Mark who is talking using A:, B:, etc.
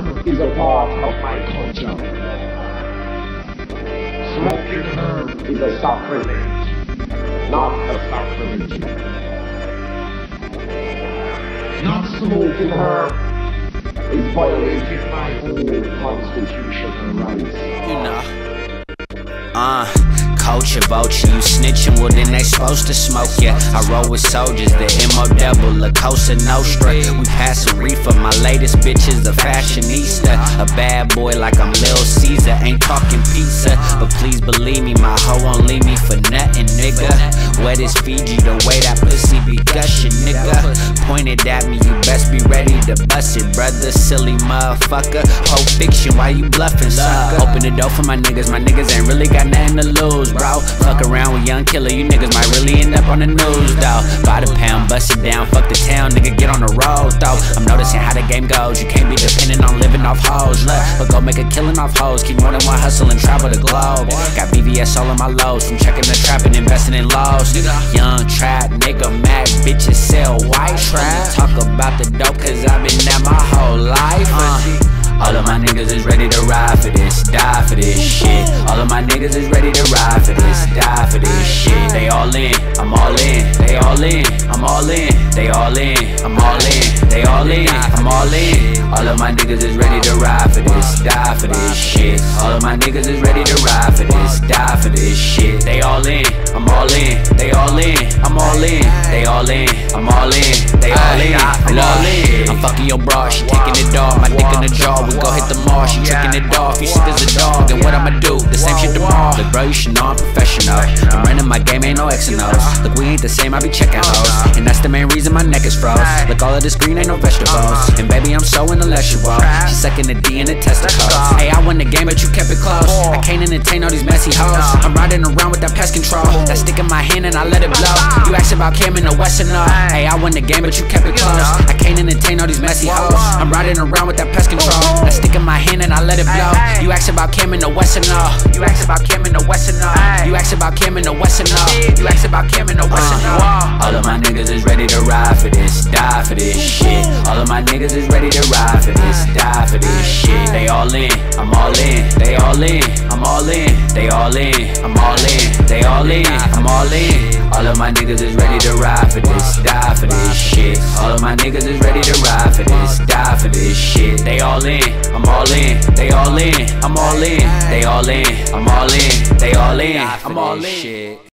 A: herb is a part of my culture. Smoking herb is a sacrament, not a sacrament. Not smoking herb is violating my own constitutional rights.
B: You know. Culture vulture, you snitching, well then they supposed to smoke ya. I roll with soldiers, the MO Devil, La Cosa Nostra. We passing reefer, my latest bitch is a fashionista. A bad boy like I'm Lil Caesar, ain't talking pizza. But please believe me, my hoe won't leave me for nothing, nigga. Wet as Fiji, the way that pussy be gushing, nigga. Pointed at me, you best be ready to bust it, brother. Silly motherfucker, whole fiction, why you bluffing, sucker? Open the door for my niggas ain't really got nothing to lose, bro. Fuck around with Young Killer, you niggas might really end up on the news, though. By the pound, bust it down, fuck the town, nigga, get on the road, though. I'm noticing how the game goes, you can't be dependent on living off hoes, look. But go make a killing off hoes, keep more than one hustle and travel the globe. Got BVS all on my lows, from checking the trap and investing in lows. Young trap, nigga, mad bitches sell white trap. Talk about the dope, cause I've been there my whole life. All of my niggas is ready to ride for this, die for this shit. All of my niggas is ready to ride for this, die for this shit. They all in, I'm all in, they all in, I'm all in, they all in, I'm all in, they all in, I'm all in. All of my niggas is ready to ride for this, die for this shit. All of my niggas is ready to ride for this, die for this shit. They all in, I'm all in, they all in, I'm all in, they all in, I'm all in, they all in, I'm all in. I'm fucking your bra, she kicking it off, my dick in the jaw. We go hit the mall, she tricking it off. You sick as a dog, and what I'ma do? The same shit tomorrow. Look, bro, you should know I'm professional. I'm running my game, ain't no X and O's. Look, we ain't the same, I be checking hoes, and that's the main reason my neck is froze. Look, all of this green ain't no vegetables, and baby, I'm so intellectual. She's sucking the D in the testicles. Hey, I won the game, but you kept it close. I can't entertain all these messy hoes. I'm riding around with that pest control. That stick in my hand and I let it blow. You asked about Cam in the West and all. Hey, I won the game, but you kept it close. I can't entertain all these messy hoes. I'm riding around with that pest control. That stick in my hand and I let it blow. You asked about Cam in the West and all. You asked about Cam in the West and all. You asked about Cam in the West and all. You asked about Cam in the West and all. All of my niggas is ready to ride for this, die for this shit. All of my niggas is ready to ride for this, die for this shit. They all in, I'm all in, they all in, I'm all in, they all in, I'm all in, they all in, I'm all in. All of my niggas is ready to ride for this, die for this shit. All of my niggas is ready to ride for this, die for this shit. They all in, I'm all in, they all in, I'm all in, they all in, I'm all in, they all in, I'm all in.